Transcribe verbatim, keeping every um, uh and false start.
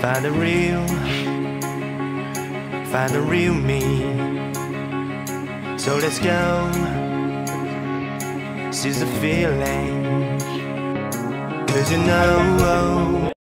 Find the real, find the real me. So let's go, seize the feeling. 'Cause you know